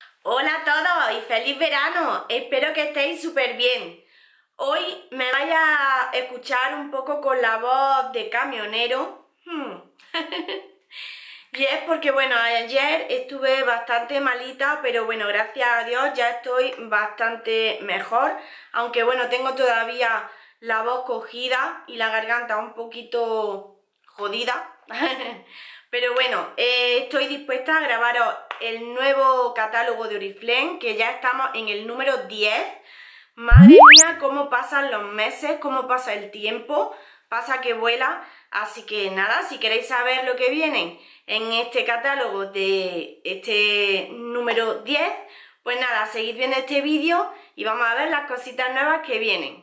Hola a todos y feliz verano, espero que estéis súper bien. Hoy me vais a escuchar un poco con la voz de camionero. Y es porque bueno, ayer estuve bastante malita, pero bueno, gracias a Dios ya estoy bastante mejor. Aunque bueno, tengo todavía la voz cogida y la garganta un poquito jodida. Pero bueno, estoy dispuesta a grabaros el nuevo catálogo de Oriflame, que ya estamos en el número 10. Madre mía, cómo pasan los meses, cómo pasa el tiempo, pasa que vuela. Así que nada, si queréis saber lo que viene en este catálogo de este número 10, pues nada, seguid viendo este vídeo y vamos a ver las cositas nuevas que vienen.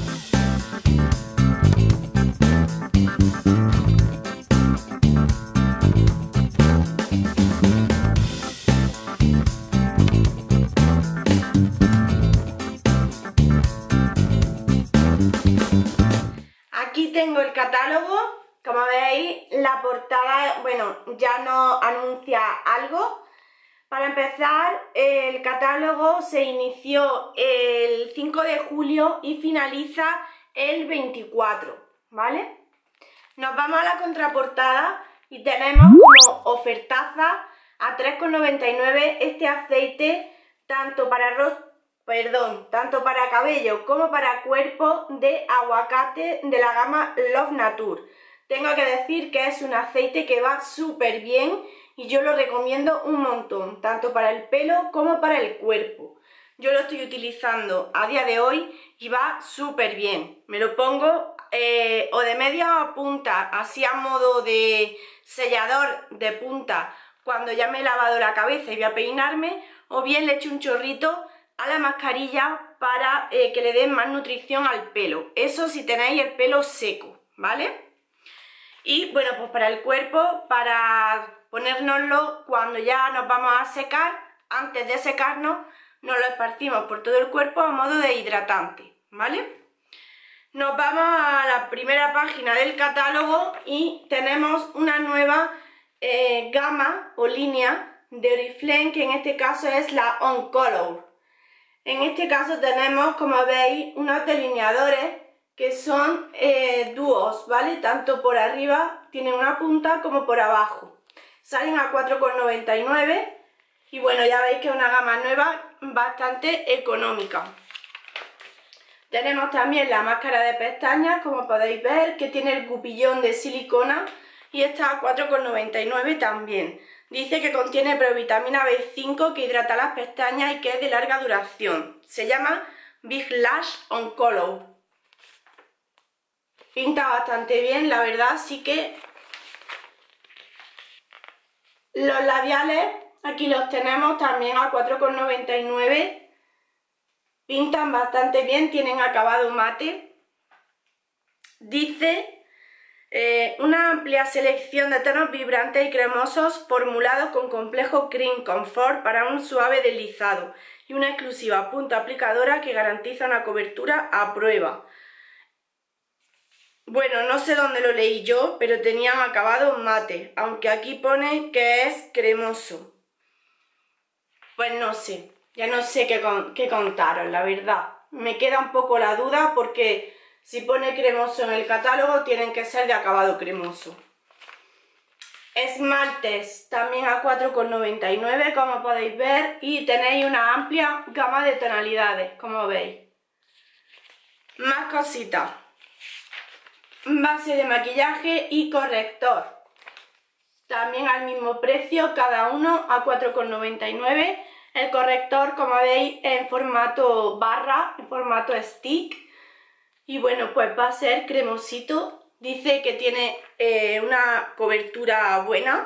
Aquí tengo el catálogo, como veis la portada, bueno, ya nos anuncia algo. Para empezar, el catálogo se inició el 5 de julio y finaliza el 24, ¿vale? Nos vamos a la contraportada y tenemos como ofertaza a 3,99 este aceite tanto para cabello como para cuerpo de aguacate de la gama Love Nature. Tengo que decir que es un aceite que va súper bien y yo lo recomiendo un montón, tanto para el pelo como para el cuerpo. Yo lo estoy utilizando a día de hoy y va súper bien. Me lo pongo o de media punta, así a modo de sellador de punta cuando ya me he lavado la cabeza y voy a peinarme, o bien le echo un chorrito a la mascarilla para que le dé más nutrición al pelo. Eso si tenéis el pelo seco, ¿vale? Y bueno, pues para el cuerpo, para ponérnoslo cuando ya nos vamos a secar, antes de secarnos, nos lo esparcimos por todo el cuerpo a modo de hidratante, ¿vale? Nos vamos a la primera página del catálogo y tenemos una nueva gama o línea de Oriflame, que en este caso es la On Color. En este caso tenemos, como veis, unos delineadores que son dúos, ¿vale? Tanto por arriba tienen una punta como por abajo. Salen a 4,99 y bueno, ya veis que es una gama nueva bastante económica. Tenemos también la máscara de pestañas, como podéis ver, que tiene el gupillón de silicona y está a 4,99 también. Dice que contiene provitamina B5 que hidrata las pestañas y que es de larga duración. Se llama Big Lash On Color. Pinta bastante bien, la verdad, sí que los labiales aquí los tenemos también a 4,99. Pintan bastante bien, tienen acabado mate. Dice una amplia selección de tonos vibrantes y cremosos formulados con complejo Cream Comfort para un suave deslizado y una exclusiva punta aplicadora que garantiza una cobertura a prueba. Bueno, no sé dónde lo leí yo, pero tenían acabado mate, aunque aquí pone que es cremoso. Pues no sé, ya no sé qué contaros, la verdad. Me queda un poco la duda porque si pone cremoso en el catálogo tienen que ser de acabado cremoso. Esmaltes también a 4,99, como podéis ver, y tenéis una amplia gama de tonalidades, como veis. Más cositas. Base de maquillaje y corrector. También al mismo precio, cada uno a 4,99. El corrector, como veis, en formato barra, en formato stick. Y bueno, pues va a ser cremosito. Dice que tiene una cobertura buena.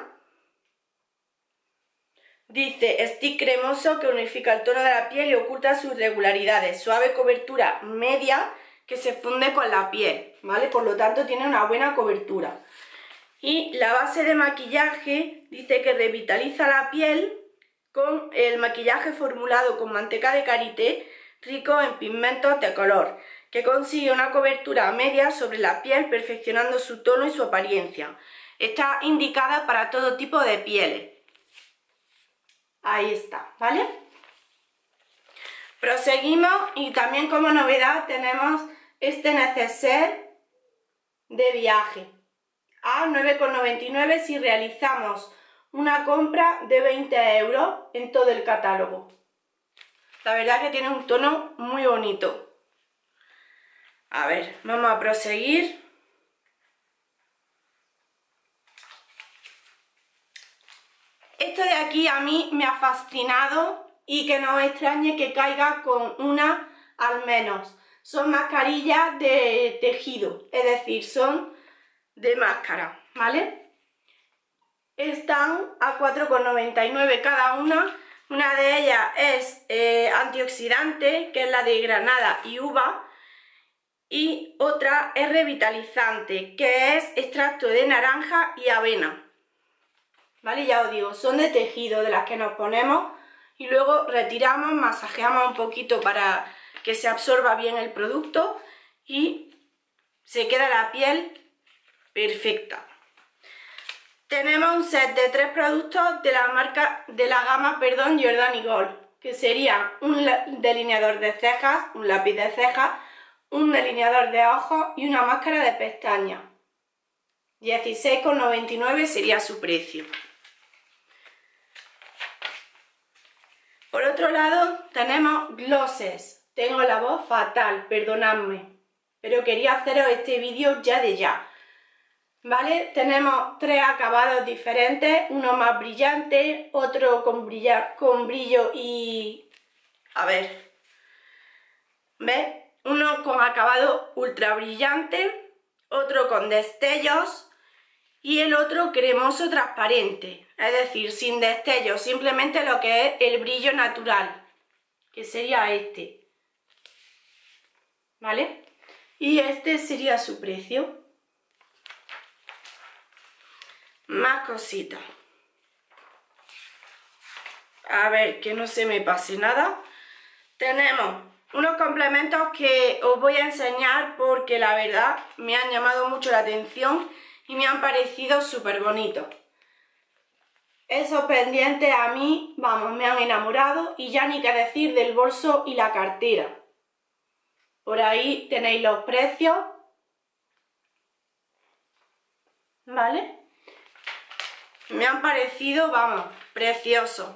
Dice stick cremoso que unifica el tono de la piel y oculta sus irregularidades. Suave cobertura media que se funde con la piel, ¿vale? Por lo tanto tiene una buena cobertura. Y la base de maquillaje dice que revitaliza la piel con el maquillaje formulado con manteca de karité rico en pigmentos de color, que consigue una cobertura media sobre la piel perfeccionando su tono y su apariencia. Está indicada para todo tipo de pieles. Ahí está, ¿vale? Proseguimos y también como novedad tenemos este neceser de viaje a 9,99 si realizamos una compra de 20 euros en todo el catálogo. La verdad que tiene un tono muy bonito. A ver, vamos a proseguir. Esto de aquí a mí me ha fascinado y que no os extrañe que caiga con una al menos. Son mascarillas de tejido, es decir, son de máscara, ¿vale? Están a 4,99 cada una. Una de ellas es antioxidante, que es la de granada y uva. Y otra es revitalizante, que es extracto de naranja y avena. ¿Vale? Ya os digo, son de tejido, de las que nos ponemos y luego retiramos, masajeamos un poquito para que se absorba bien el producto y se queda la piel perfecta. Tenemos un set de 3 productos de la gama Jordani Gold, que sería un delineador de cejas, un lápiz de cejas, un delineador de ojos y una máscara de pestañas. 16,99 sería su precio. Por otro lado tenemos glosses. Tengo la voz fatal, perdonadme, pero quería haceros este vídeo ya de ya. ¿Vale? Tenemos 3 acabados diferentes, uno más brillante, otro con brillo y... a ver, ¿ves? Uno con acabado ultra brillante, otro con destellos y el otro cremoso transparente, es decir, sin destellos, simplemente lo que es el brillo natural, que sería este, ¿vale? Y este sería su precio. Más cositas. A ver, que no se me pase nada. Tenemos unos complementos que os voy a enseñar porque la verdad me han llamado mucho la atención y me han parecido súper bonitos. Esos pendientes a mí, vamos, me han enamorado y ya ni qué decir del bolso y la cartera. Por ahí tenéis los precios, ¿vale? Me han parecido, vamos, preciosos.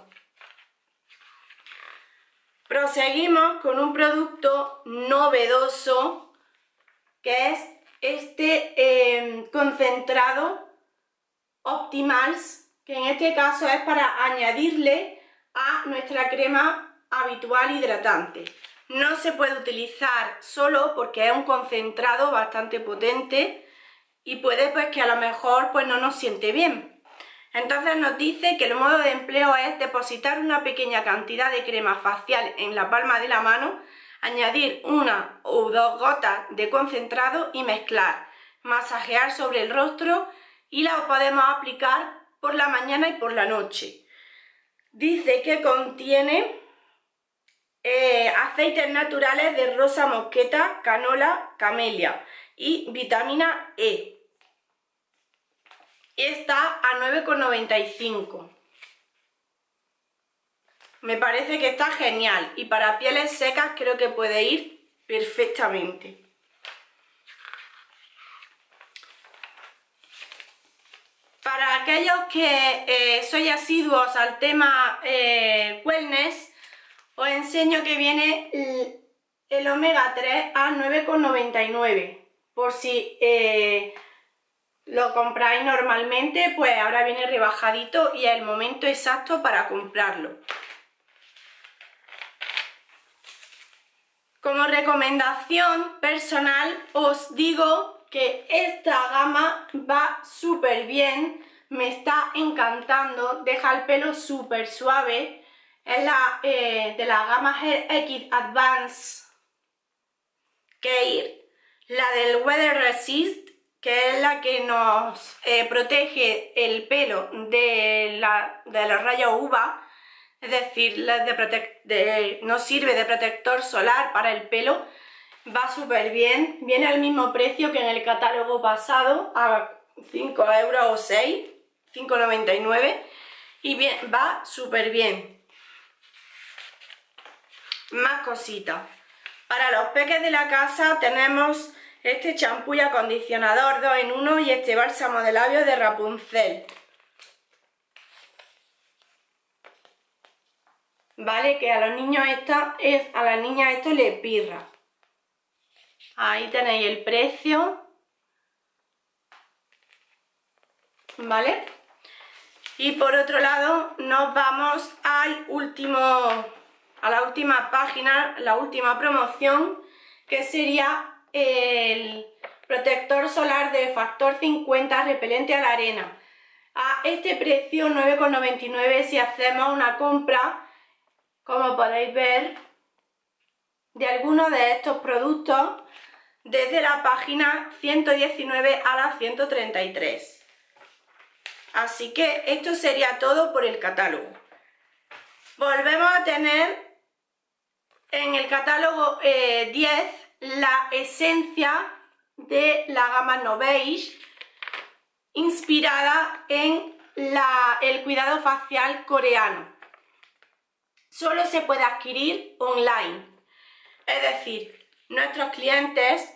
Proseguimos con un producto novedoso que es este concentrado Optimals, que en este caso es para añadirle a nuestra crema habitual hidratante. No se puede utilizar solo porque es un concentrado bastante potente y puede pues que a lo mejor pues no nos siente bien. Entonces nos dice que el modo de empleo es depositar una pequeña cantidad de crema facial en la palma de la mano, añadir 1 o 2 gotas de concentrado y mezclar, masajear sobre el rostro y la podemos aplicar por la mañana y por la noche. Dice que contiene aceites naturales de rosa mosqueta, canola, camelia y vitamina E. Está a 9,95. Me parece que está genial y para pieles secas creo que puede ir perfectamente. Para aquellos que sois asiduos al tema wellness, os enseño que viene el omega 3 a 9,99. Por si lo compráis normalmente, pues ahora viene rebajadito y es el momento exacto para comprarlo. Como recomendación personal os digo que esta gama va súper bien, me está encantando, deja el pelo súper suave, es de la gama Hair X Advance Care, la del Weather Resist, que es la que nos protege el pelo de los rayos UVA, es decir, nos sirve de protector solar para el pelo. Va súper bien, viene al mismo precio que en el catálogo pasado, a 5 euros o 6, 5,99, y bien, va súper bien. más cositas. Para los peques de la casa tenemos este champú y acondicionador 2 en 1 y este bálsamo de labios de Rapunzel. Vale, que a los niños a las niñas esto les pirra. Ahí tenéis el precio. ¿Vale? Y por otro lado nos vamos a la última página, la última promoción, que sería el protector solar de factor 50 repelente a la arena. A este precio 9,99 si hacemos una compra, como podéis ver, de algunos de estos productos desde la página 119 a la 133. Así que esto sería todo por el catálogo. Volvemos a tener en el catálogo 10 la esencia de la gama No Beige, inspirada en el cuidado facial coreano. Solo se puede adquirir online. Es decir, nuestros clientes,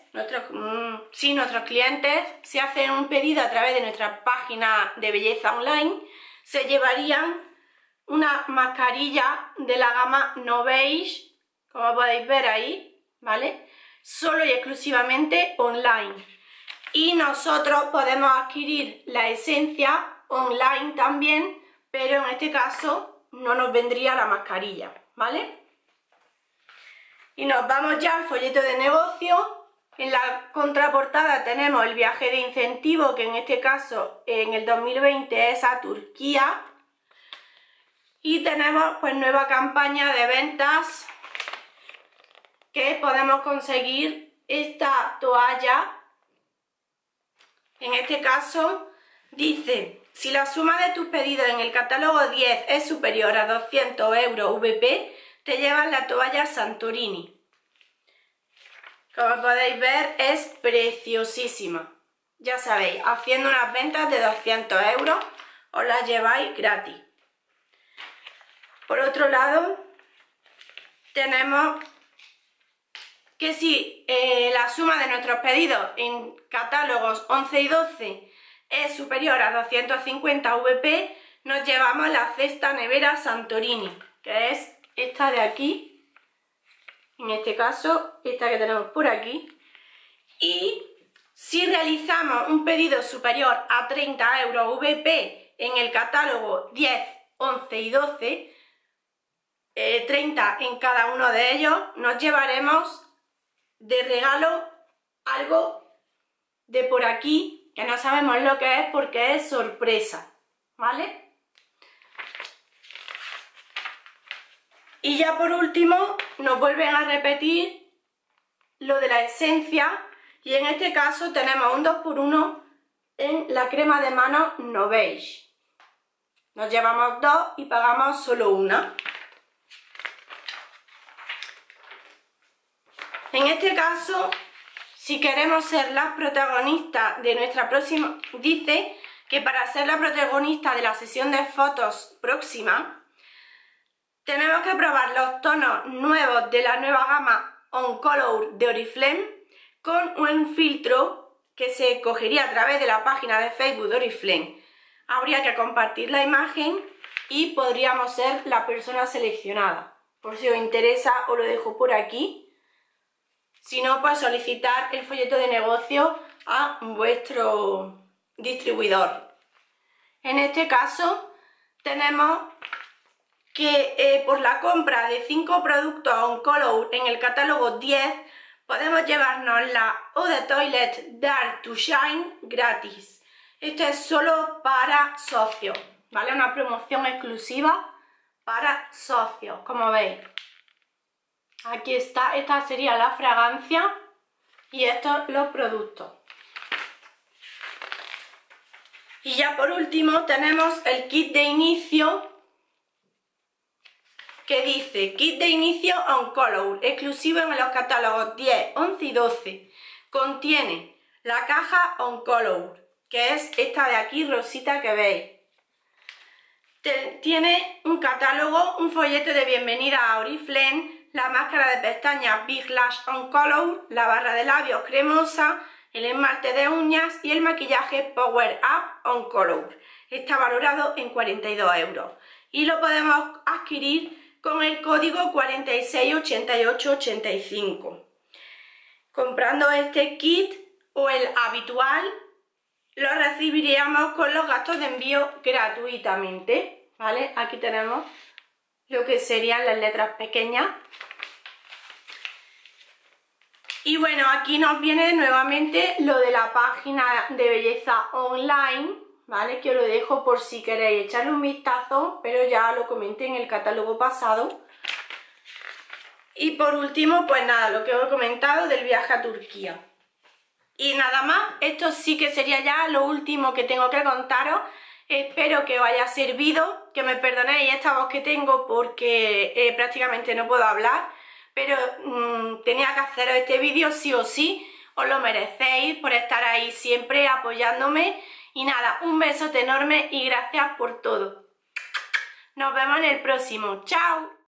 si hacen un pedido a través de nuestra página de belleza online, se llevarían una mascarilla de la gama No Beige, como podéis ver ahí, ¿vale? Solo y exclusivamente online. Y nosotros podemos adquirir la esencia online también, pero en este caso no nos vendría la mascarilla, ¿vale? Y nos vamos ya al folleto de negocio. En la contraportada tenemos el viaje de incentivo, que en este caso en el 2020 es a Turquía. Y tenemos pues nueva campaña de ventas, que podemos conseguir esta toalla. En este caso dice: si la suma de tus pedidos en el catálogo 10 es superior a 200 € VP, te llevas la toalla Santorini. Como podéis ver, es preciosísima. Ya sabéis, haciendo unas ventas de 200 € os las lleváis gratis. Por otro lado, tenemos que si la suma de nuestros pedidos en catálogos 11 y 12 es superior a 250 VP, nos llevamos la cesta nevera Santorini, que es esta de aquí. En este caso, esta que tenemos por aquí. Y si realizamos un pedido superior a 30 € VP en el catálogo 10, 11 y 12, 30 en cada uno de ellos, nos llevaremos de regalo algo de por aquí, que no sabemos lo que es porque es sorpresa, ¿vale? Y ya por último nos vuelven a repetir lo de la esencia, y en este caso tenemos un 2x1 en la crema de manos No Beige. Nos llevamos dos y pagamos solo una. En este caso, si queremos ser las protagonistas de nuestra próxima, dice que para ser la protagonista de la sesión de fotos próxima, tenemos que probar los tonos nuevos de la nueva gama On Color de Oriflame con un filtro que se cogería a través de la página de Facebook de Oriflame. Habría que compartir la imagen y podríamos ser la persona seleccionada. Por si os interesa, os lo dejo por aquí. Si no, pues solicitar el folleto de negocio a vuestro distribuidor. En este caso, tenemos que por la compra de 5 productos On Color en el catálogo 10 podemos llevarnos la Eau de Toilette Dare to Shine gratis. Esto es solo para socios, ¿vale? Una promoción exclusiva para socios, como veis. Aquí está, esta sería la fragancia y estos los productos. Y ya por último tenemos el kit de inicio, que dice kit de inicio On Color, exclusivo en los catálogos 10, 11 y 12. Contiene la caja On Color, que es esta de aquí rosita que veis. Tiene un catálogo, un folleto de bienvenida a Oriflame, la máscara de pestañas Big Lash On Color, la barra de labios cremosa, el esmalte de uñas y el maquillaje Power Up On Color. Está valorado en 42 € y lo podemos adquirir con el código 468885. Comprando este kit o el habitual, lo recibiríamos con los gastos de envío gratuitamente, ¿vale? Aquí tenemos lo que serían las letras pequeñas. Y bueno, aquí nos viene nuevamente lo de la página de belleza online, ¿vale? Que os lo dejo por si queréis echarle un vistazo, pero ya lo comenté en el catálogo pasado. Y por último, pues nada, lo que os he comentado del viaje a Turquía. Y nada más, esto sí que sería ya lo último que tengo que contaros. Espero que os haya servido, que me perdonéis esta voz que tengo porque prácticamente no puedo hablar, pero tenía que haceros este vídeo sí o sí, os lo merecéis por estar ahí siempre apoyándome. Y nada, un besote enorme y gracias por todo. Nos vemos en el próximo. ¡Chao!